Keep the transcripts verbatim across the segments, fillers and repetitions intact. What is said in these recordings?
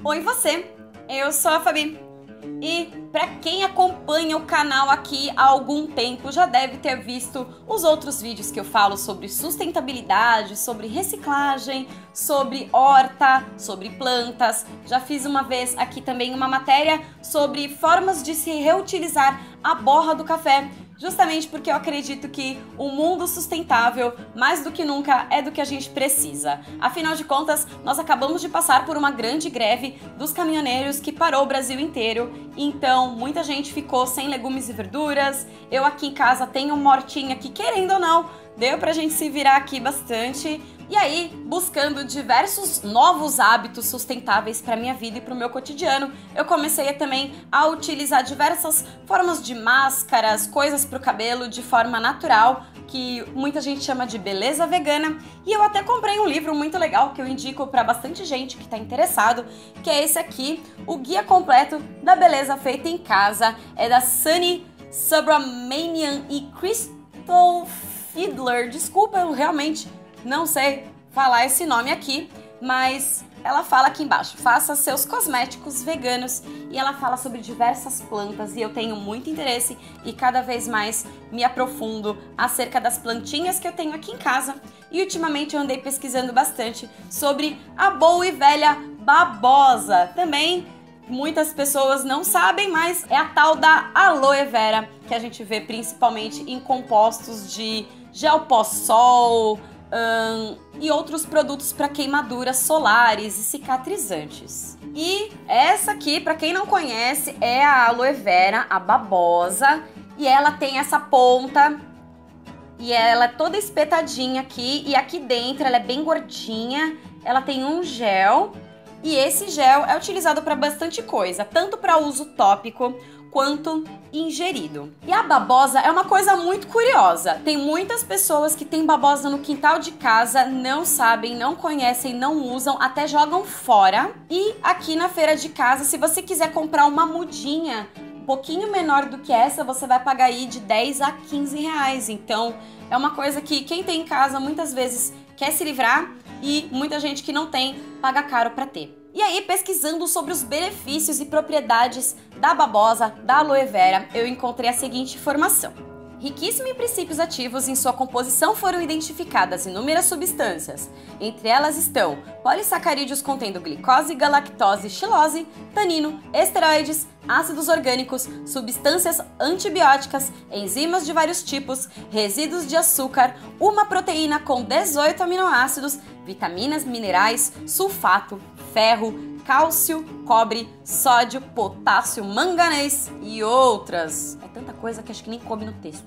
Oi você, eu sou a Fabi e para quem acompanha o canal aqui há algum tempo já deve ter visto os outros vídeos que eu falo sobre sustentabilidade, sobre reciclagem, sobre horta, sobre plantas. Já fiz uma vez aqui também uma matéria sobre formas de se reutilizar a borra do café, justamente porque eu acredito que o mundo sustentável, mais do que nunca, é do que a gente precisa. Afinal de contas, nós acabamos de passar por uma grande greve dos caminhoneiros que parou o Brasil inteiro, então muita gente ficou sem legumes e verduras. Eu aqui em casa tenho uma hortinha que, querendo ou não, deu pra gente se virar aqui bastante. E aí, buscando diversos novos hábitos sustentáveis para minha vida e para o meu cotidiano, eu comecei a, também a utilizar diversas formas de máscaras, coisas para o cabelo de forma natural, que muita gente chama de beleza vegana. E eu até comprei um livro muito legal que eu indico para bastante gente que está interessado, que é esse aqui, o Guia Completo da Beleza Feita em Casa. É da Sunny Subramanian e Crystal Fiedler. Desculpa, eu realmente não sei falar esse nome aqui, mas ela fala aqui embaixo, faça seus cosméticos veganos, e ela fala sobre diversas plantas e eu tenho muito interesse e cada vez mais me aprofundo acerca das plantinhas que eu tenho aqui em casa. E ultimamente eu andei pesquisando bastante sobre a boa e velha babosa. Também muitas pessoas não sabem, mas é a tal da aloe vera, que a gente vê principalmente em compostos de gel pó-sol, Um, e outros produtos para queimaduras solares e cicatrizantes. E essa aqui, para quem não conhece, é a aloe vera, a babosa, e ela tem essa ponta e ela é toda espetadinha aqui, e aqui dentro ela é bem gordinha, ela tem um gel, e esse gel é utilizado para bastante coisa, tanto para uso tópico quanto ingerido. E a babosa é uma coisa muito curiosa. Tem muitas pessoas que têm babosa no quintal de casa, não sabem, não conhecem, não usam, até jogam fora. E aqui na feira de casa, se você quiser comprar uma mudinha um pouquinho menor do que essa, você vai pagar aí de dez a quinze reais. Então é uma coisa que quem tem em casa muitas vezes quer se livrar, e muita gente que não tem paga caro para ter. E aí, pesquisando sobre os benefícios e propriedades da babosa, da aloe vera, eu encontrei a seguinte informação. Riquíssima em princípios ativos, em sua composição foram identificadas inúmeras substâncias. Entre elas estão polissacarídeos contendo glicose, galactose, xilose, tanino, esteroides, ácidos orgânicos, substâncias antibióticas, enzimas de vários tipos, resíduos de açúcar, uma proteína com dezoito aminoácidos, vitaminas, minerais, sulfato, ferro, cálcio, cobre, sódio, potássio, manganês e outras. É tanta coisa que acho que nem coube no texto.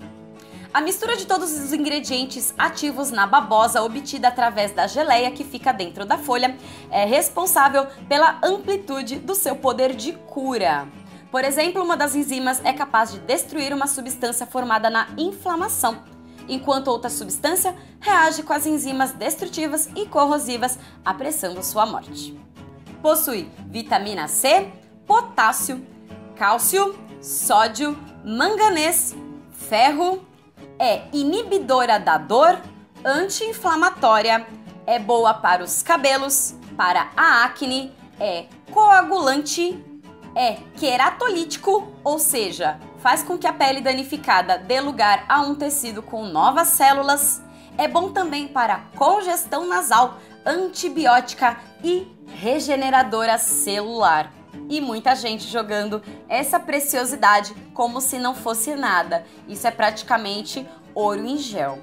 A mistura de todos os ingredientes ativos na babosa, obtida através da geleia que fica dentro da folha, é responsável pela amplitude do seu poder de cura. Por exemplo, uma das enzimas é capaz de destruir uma substância formada na inflamação, enquanto outra substância reage com as enzimas destrutivas e corrosivas, apressando sua morte. Possui vitamina C, potássio, cálcio, sódio, manganês, ferro, é inibidora da dor, anti-inflamatória, é boa para os cabelos, para a acne, é coagulante, é queratolítico, ou seja, faz com que a pele danificada dê lugar a um tecido com novas células, é bom também para congestão nasal, antibiótica e regeneradora celular. E muita gente jogando essa preciosidade como se não fosse nada. Isso é praticamente ouro em gel.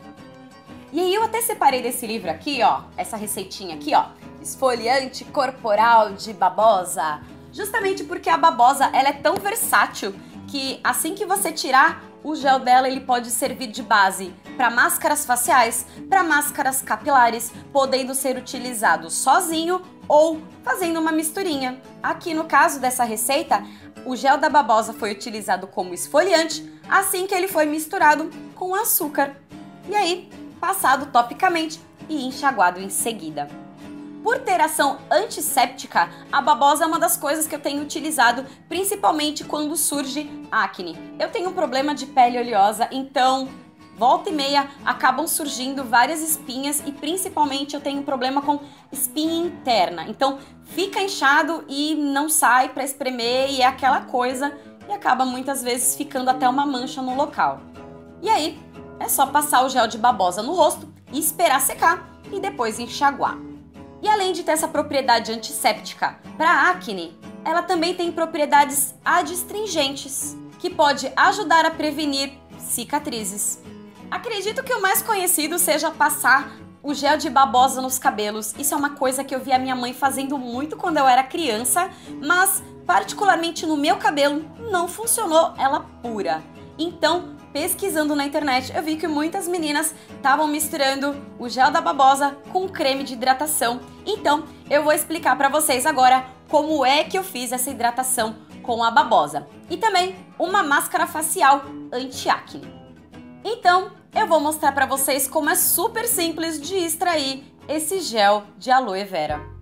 E aí eu até separei desse livro aqui, ó, essa receitinha aqui, ó, esfoliante corporal de babosa. Justamente porque a babosa, ela é tão versátil que assim que você tirar o gel dela, ele pode servir de base para máscaras faciais, para máscaras capilares, podendo ser utilizado sozinho ou fazendo uma misturinha. Aqui no caso dessa receita, o gel da babosa foi utilizado como esfoliante assim que ele foi misturado com açúcar. E aí, passado topicamente e enxaguado em seguida. Por ter ação antisséptica, a babosa é uma das coisas que eu tenho utilizado, principalmente quando surge acne. Eu tenho um problema de pele oleosa, então volta e meia acabam surgindo várias espinhas e principalmente eu tenho um problema com espinha interna. Então fica inchado e não sai para espremer e é aquela coisa e acaba muitas vezes ficando até uma mancha no local. E aí, é só passar o gel de babosa no rosto e esperar secar e depois enxaguar. E além de ter essa propriedade antisséptica para acne, ela também tem propriedades adstringentes, que pode ajudar a prevenir cicatrizes. Acredito que o mais conhecido seja passar o gel de babosa nos cabelos. Isso é uma coisa que eu vi a minha mãe fazendo muito quando eu era criança, mas particularmente no meu cabelo não funcionou ela pura. Então, pesquisando na internet, eu vi que muitas meninas estavam misturando o gel da babosa com creme de hidratação. Então, eu vou explicar para vocês agora como é que eu fiz essa hidratação com a babosa. E também uma máscara facial anti-acne. Então, eu vou mostrar para vocês como é super simples de extrair esse gel de aloe vera.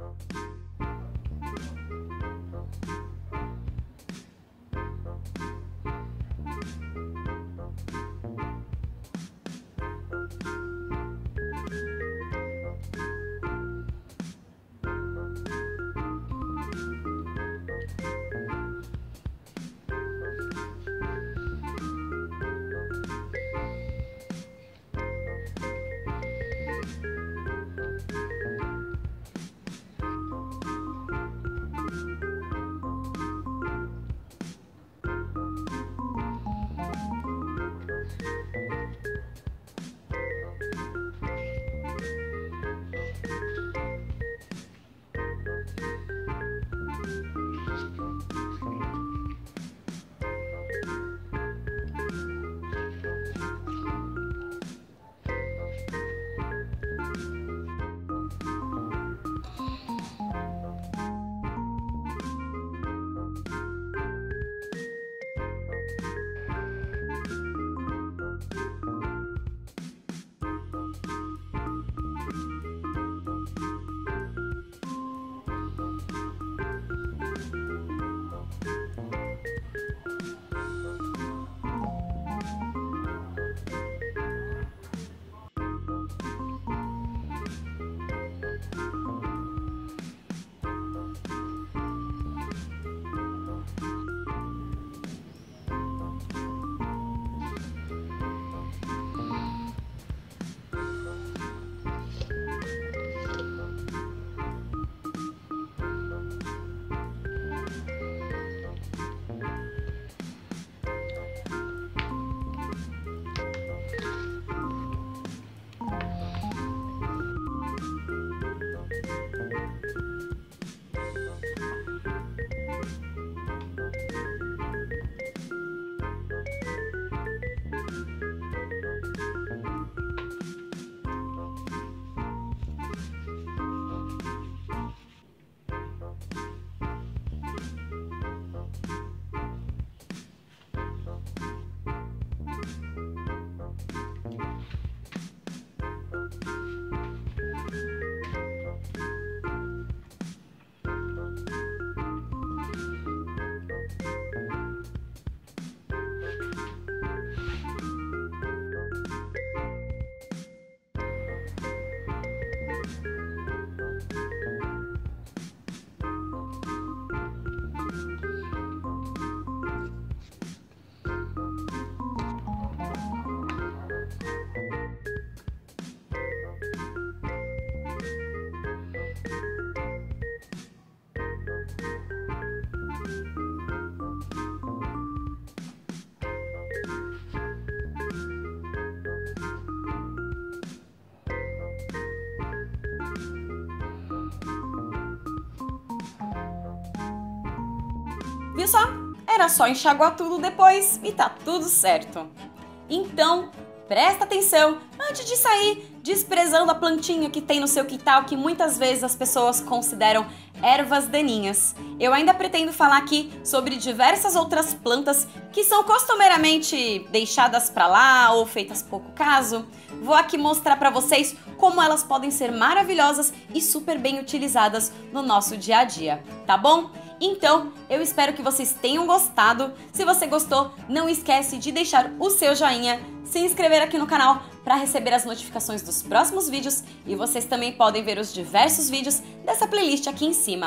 Viu só? Era só enxaguar tudo depois e tá tudo certo. Então, presta atenção antes de sair desprezando a plantinha que tem no seu quintal, que muitas vezes as pessoas consideram ervas daninhas. Eu ainda pretendo falar aqui sobre diversas outras plantas que são costumeiramente deixadas pra lá ou feitas pouco caso. Vou aqui mostrar pra vocês como elas podem ser maravilhosas e super bem utilizadas no nosso dia a dia, tá bom? Então, eu espero que vocês tenham gostado. Se você gostou, não esquece de deixar o seu joinha, se inscrever aqui no canal para receber as notificações dos próximos vídeos e vocês também podem ver os diversos vídeos dessa playlist aqui em cima,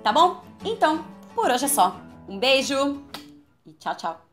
tá bom? Então, por hoje é só. Um beijo e tchau, tchau!